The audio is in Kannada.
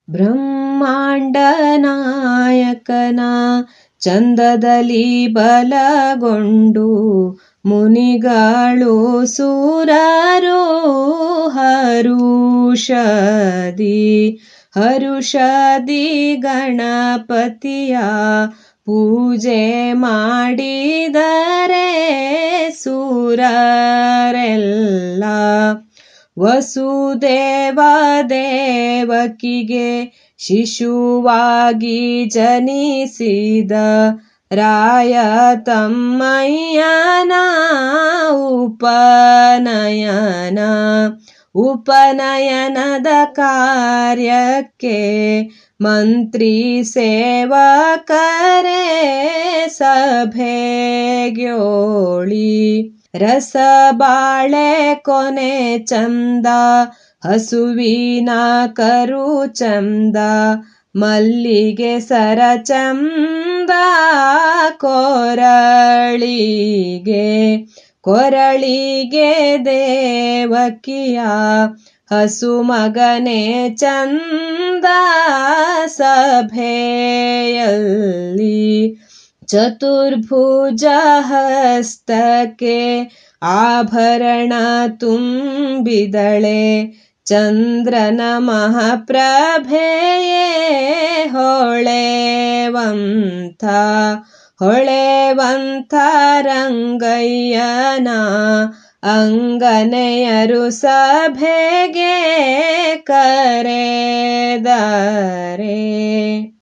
ಬ್ರಹ್ಮಾಂಡ ನಾಯಕನ ಚಂದದಲ್ಲಿ ಬಲಗೊಂಡು ಮುನಿಗಳು ಸುರರು ಹರುಷದಿ ಗಣಪತಿಯ ಪೂಜೆ ಮಾಡಿದರೆ ಸುರರೆಲ್ಲ ವಸುದೇವ ದೇವಕಿಗೆ ಶಿಶುವಾಗಿ ಜನಿಸಿದ ರಾಯ ತಮ್ಮಯ್ಯನ ಉಪನಯನದ ಕಾರ್ಯಕ್ಕೆ ಮಂತ್ರಿ ಸೇವಕರೇ ಸಭೆಗ್ಯೋಳಿ ರಸಬಾಳೆ ಕೊನೆ ಚಂದ ಹಸುವಿನ ಕರು ಚಂದ ಮಲ್ಲಿಗೆ ಸರ ಚಂದ ಕೊರಳಿಗೆ ದೇವಕಿಯ ಹಸು ಮಗನೇ ಚಂದ ಸಭೆಯಲ್ಲಿ ಚತುರ್ಭುಜ ಹಸ್ತಕ್ಕೆ ಆಭರಣ ತುಂಬಿದಳೆ ಚಂದ್ರನ ಮಹಾಪ್ರಭೆಯೇ ಹೊಳೆವಂತ ರಂಗಯ್ಯನ ಅಂಗನೆಯರು ಸಭೆಗೆ ಕರೆದರೆ